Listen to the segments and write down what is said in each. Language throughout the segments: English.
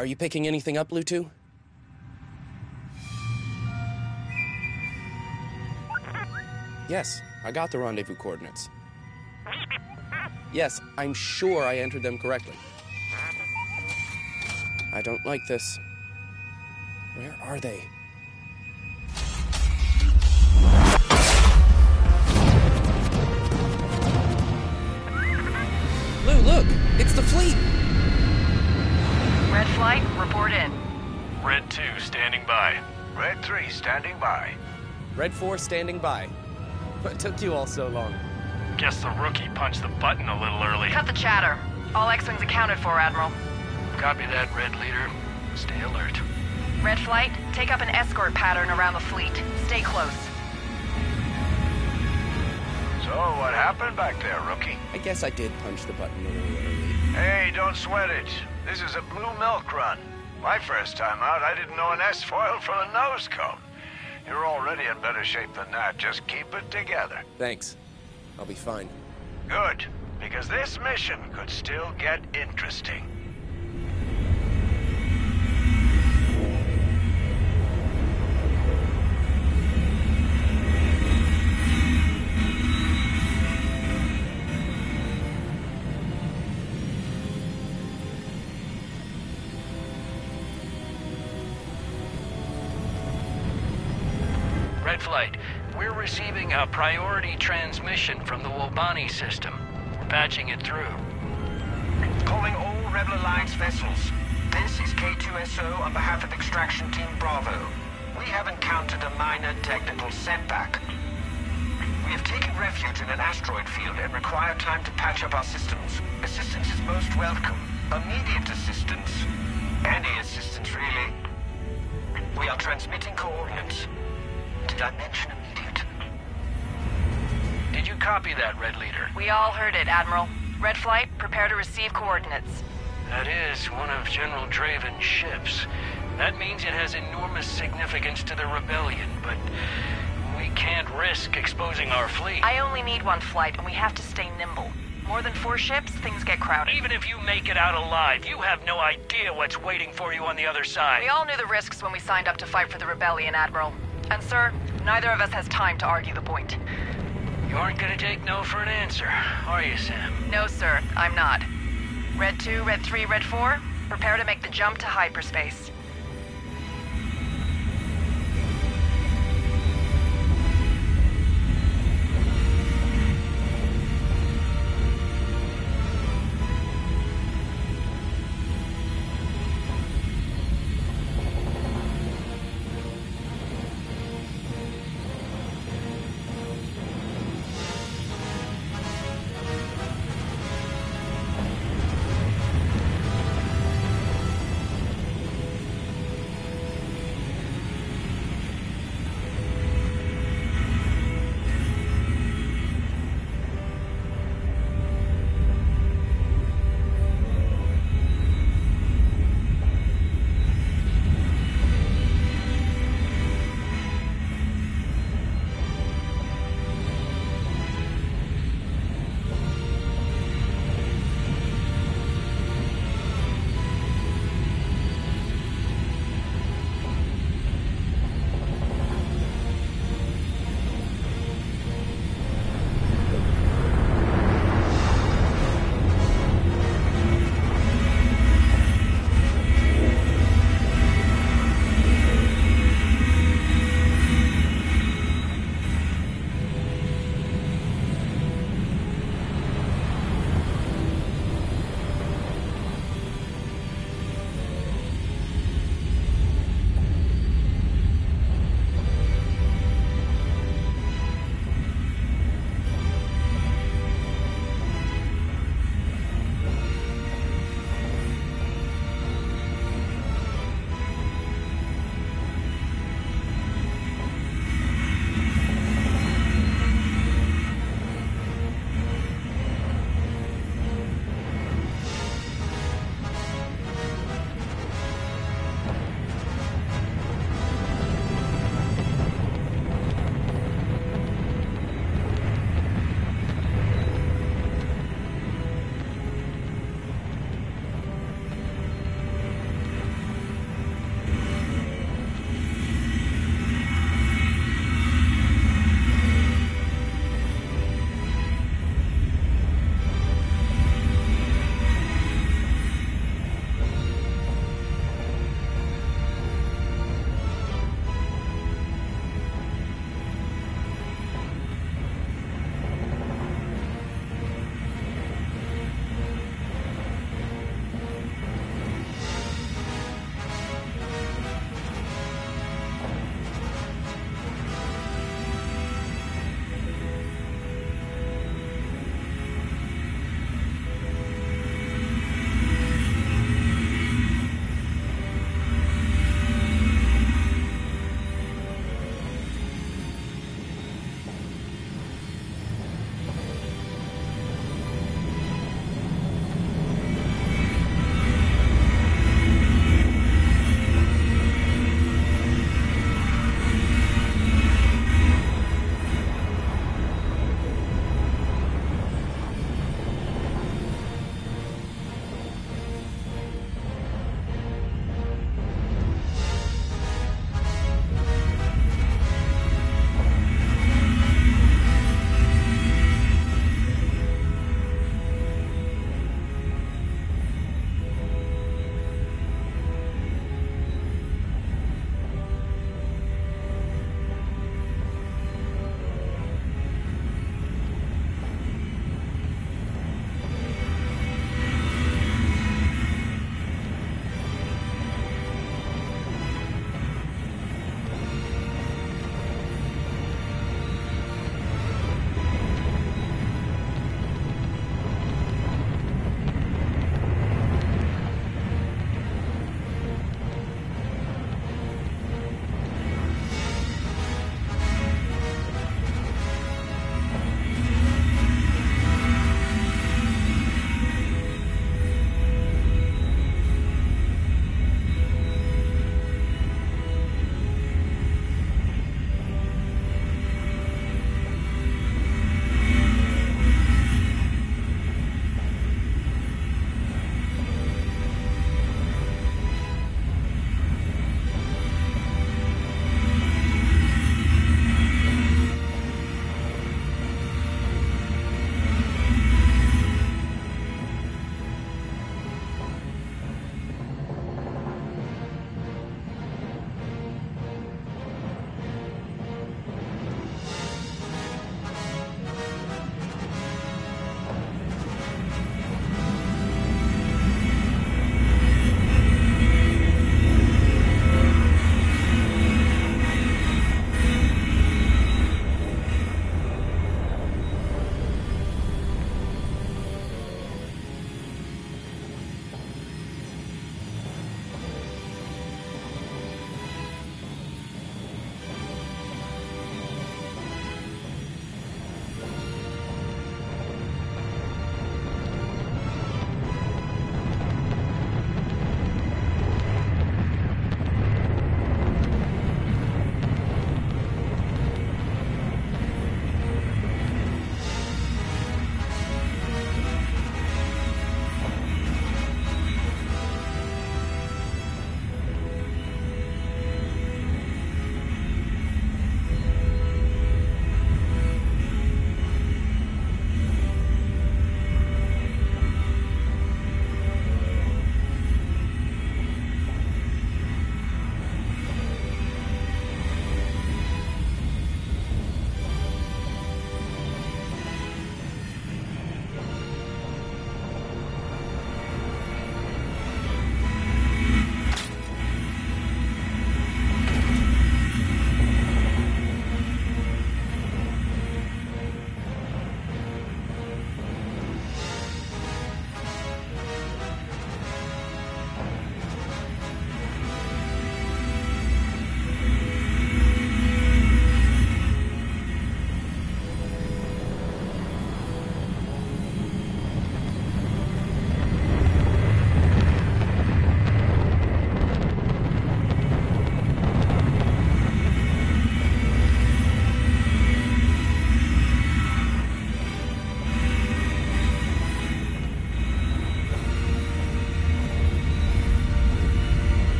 Are you picking anything up, Bluetooth? Yes, I got the rendezvous coordinates. Yes, I'm sure I entered them correctly. I don't like this. Where are they? Lou, look! It's the fleet! Red Flight, report in. Red 2, standing by. Red 3, standing by. Red 4, standing by. What took you all so long? Guess the rookie punched the button a little early. Cut the chatter. All X-Wings accounted for, Admiral. Copy that, Red Leader. Stay alert. Red Flight, take up an escort pattern around the fleet. Stay close. So, what happened back there, rookie? I guess I did punch the button a little early. Hey, don't sweat it. This is a blue milk run. My first time out, I didn't know an S-foil from a nose cone. You're already in better shape than that. Just keep it together. Thanks. I'll be fine. Good, because this mission could still get interesting. Red Flight, we're receiving a priority transmission from the Wobani system. We're patching it through. Calling all Rebel Alliance vessels. This is K2SO on behalf of Extraction Team Bravo. We have encountered a minor technical setback. We have taken refuge in an asteroid field and require time to patch up our systems. Assistance is most welcome. Immediate assistance. Any assistance, really. We are transmitting coordinates. Did I mention immediate? Did you copy that, Red Leader? We all heard it, Admiral. Red Flight, prepare to receive coordinates. That is one of General Draven's ships. That means it has enormous significance to the rebellion, but we can't risk exposing our fleet. I only need one flight, and we have to stay nimble. More than 4 ships, things get crowded. Even if you make it out alive, you have no idea what's waiting for you on the other side. We all knew the risks when we signed up to fight for the rebellion, Admiral. And sir, neither of us has time to argue the point. You aren't gonna take no for an answer, are you, Sam? No, sir, I'm not. Red 2, Red 3, Red 4, prepare to make the jump to hyperspace.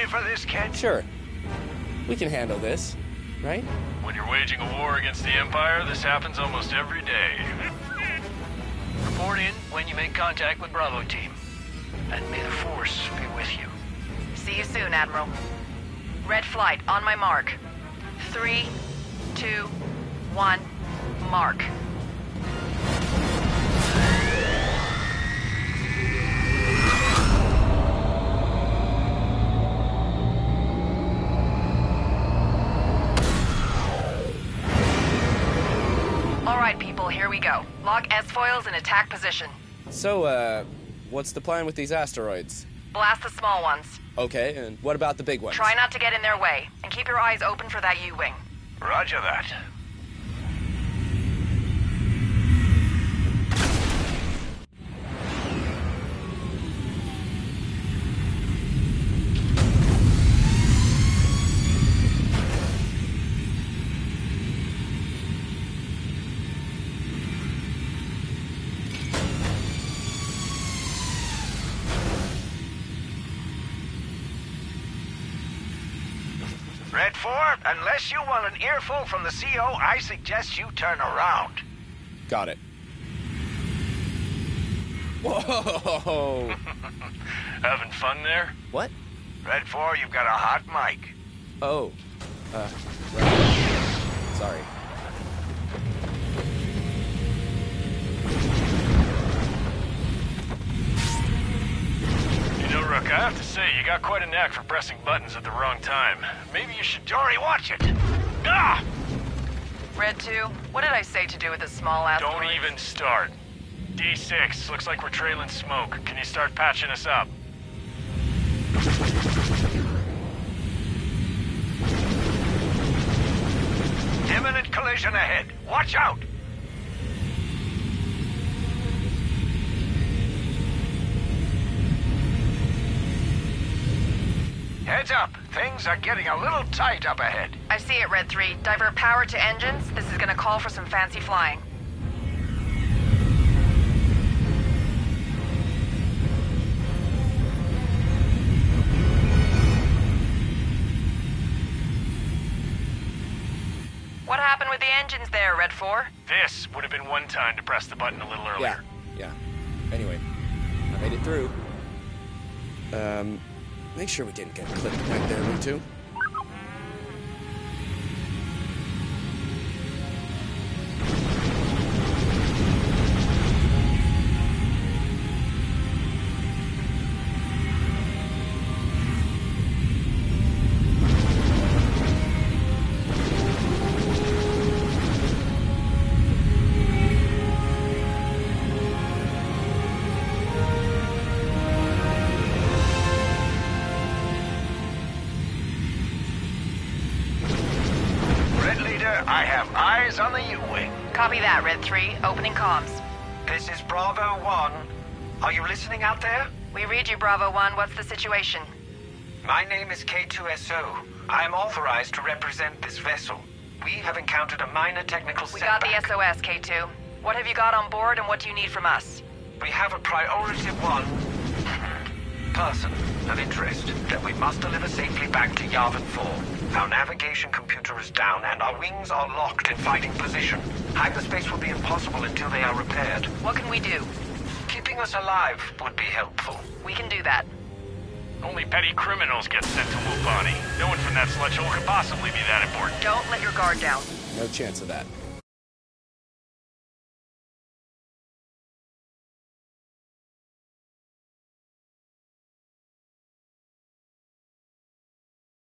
ready for this, kid? Sure. We can handle this, right? When you're waging a war against the Empire, this happens almost every day. Report in when you make contact with Bravo team. And may the Force be with you. See you soon, Admiral. Red flight, on my mark. 3, 2, 1, mark. All right, people, here we go. Lock S-foils in attack position. So, what's the plan with these asteroids? Blast the small ones. Okay, and what about the big ones? Try not to get in their way, and keep your eyes open for that U-wing. Roger that. Red 4, unless you want an earful from the CO, I suggest you turn around. Got it. Whoa! Having fun there? What? Red 4, you've got a hot mic. Oh. Right. Sorry. You know, Rook, I have to say, you got quite a knack for pressing buttons at the wrong time. Maybe you should... Dory, watch it! Ah! Red 2, what did I say to do with this small asteroid? Don't even start. D6, looks like we're trailing smoke. Can you start patching us up? Imminent collision ahead. Watch out! Heads up. Things are getting a little tight up ahead. I see it, Red 3. Divert power to engines. This is gonna call for some fancy flying. What happened with the engines there, Red 4? This would have been one time to press the button a little earlier. Yeah. Anyway, I made it through. Make sure we didn't get clipped back there, Red 2. I have eyes on the U-wing. Copy that, Red 3. Opening comms. This is Bravo 1. Are you listening out there? We read you, Bravo 1. What's the situation? My name is K2SO. I am authorized to represent this vessel. We have encountered a minor technical We got setback. the SOS, K2. What have you got on board and what do you need from us? We have a priority 1 person of interest that we must deliver safely back to Yavin 4. Our navigation computer is down and our wings are locked in fighting position. Hyperspace will be impossible until they are repaired. What can we do? Keeping us alive would be helpful. We can do that. Only petty criminals get sent to Wupani. No one from that sludge hole could possibly be that important. Don't let your guard down. No chance of that.